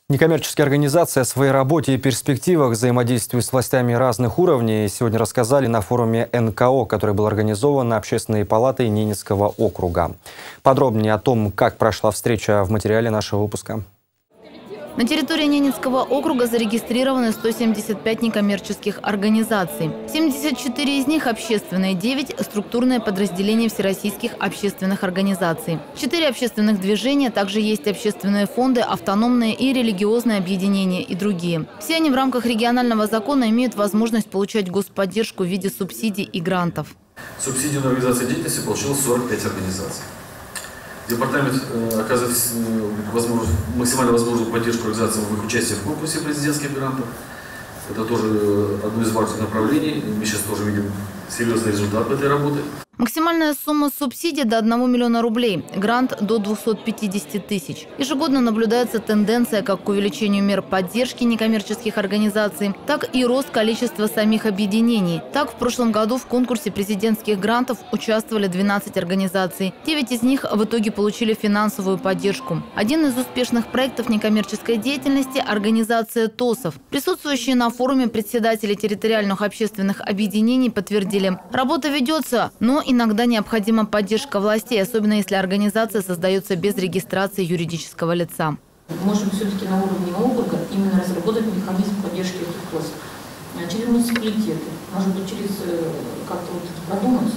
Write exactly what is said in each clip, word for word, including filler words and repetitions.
Некоммерческие организации о своей работе и перспективах взаимодействия с властями разных уровней сегодня рассказали на форуме эн ка о, который был организован Общественной палатой Ненецкого округа. Подробнее о том, как прошла встреча, в материале нашего выпуска. На территории Ненецкого округа зарегистрированы сто семьдесят пять некоммерческих организаций. семьдесят четыре из них общественные, девять – структурные подразделения всероссийских общественных организаций. четыре общественных движения, также есть общественные фонды, автономные и религиозные объединения и другие. Все они в рамках регионального закона имеют возможность получать господдержку в виде субсидий и грантов. Субсидию на организацию деятельности получило сорок пять организаций. Департамент э, оказывает э, возможность, максимально возможную поддержку организациям в их участии в конкурсе президентских грантов. Это тоже одно из важных направлений. Мы сейчас тоже видим серьезный результат этой работы. Максимальная сумма субсидий до одного миллиона рублей, грант до двухсот пятидесяти тысяч. Ежегодно наблюдается тенденция как к увеличению мер поддержки некоммерческих организаций, так и рост количества самих объединений. Так, в прошлом году в конкурсе президентских грантов участвовали двенадцать организаций. девять из них в итоге получили финансовую поддержку. Один из успешных проектов некоммерческой деятельности – организация ТОСов. Присутствующие на форуме председатели территориальных общественных объединений подтвердили – работа ведется, но иногда необходима поддержка властей, особенно если организация создается без регистрации юридического лица. Можем все-таки на уровне округа именно разработать механизм поддержки этих ТОС. Через муниципалитеты, может быть, через как-то вот продумать.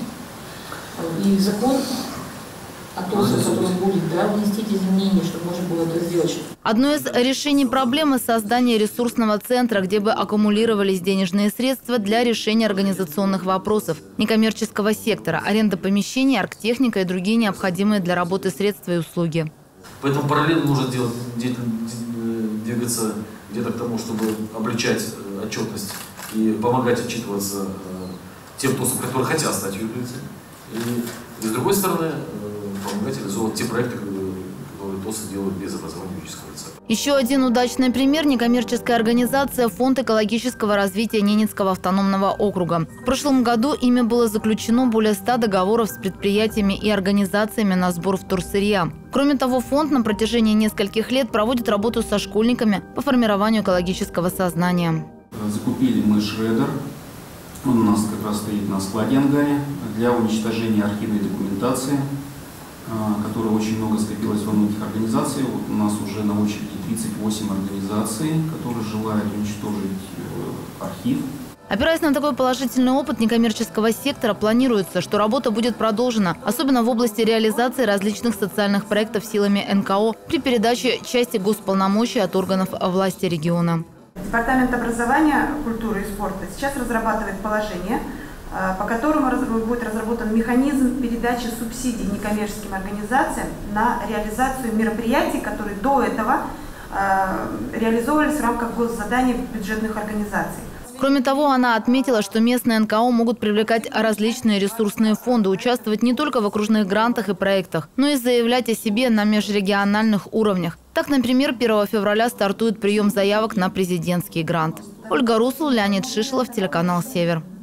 И закон о ТОСе, который будет, да, внести изменения, чтобы можно было это сделать. Одно из решений проблемы – создание ресурсного центра, где бы аккумулировались денежные средства для решения организационных вопросов некоммерческого сектора, аренда помещений, оргтехника и другие необходимые для работы средства и услуги. Поэтому параллельно нужно делать, двигаться где-то к тому, чтобы облегчать отчетность и помогать отчитываться тем ТОСам, которые хотят стать юрлицами. И, и с другой стороны, помогать реализовывать те проекты, которые ТОСы делают без образования юридического лица. Еще один удачный пример – некоммерческая организация «Фонд экологического развития Ненецкого автономного округа». В прошлом году ими было заключено более ста договоров с предприятиями и организациями на сбор вторсырья. Кроме того, фонд на протяжении нескольких лет проводит работу со школьниками по формированию экологического сознания. Закупили мы шредер. Он у нас как раз стоит на складе ангаре для уничтожения архивной документации, которая очень много скопилось во многих организациях. Вот у нас уже на очереди тридцать восемь организаций, которые желают уничтожить архив. Опираясь на такой положительный опыт некоммерческого сектора, планируется, что работа будет продолжена, особенно в области реализации различных социальных проектов силами эн ка о при передаче части госполномочий от органов власти региона. Департамент образования, культуры и спорта сейчас разрабатывает положение, по которому будет разработан механизм передачи субсидий некоммерческим организациям на реализацию мероприятий, которые до этого реализовывались в рамках госзаданий бюджетных организаций. Кроме того, она отметила, что местные эн ка о могут привлекать различные ресурсные фонды, участвовать не только в окружных грантах и проектах, но и заявлять о себе на межрегиональных уровнях. Так, например, первого февраля стартует прием заявок на президентский грант. Ольга Русул, Леонид Шишелов, телеканал «Север».